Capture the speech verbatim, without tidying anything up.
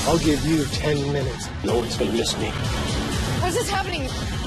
I'll give you ten minutes. No one's gonna miss me. What is this happening?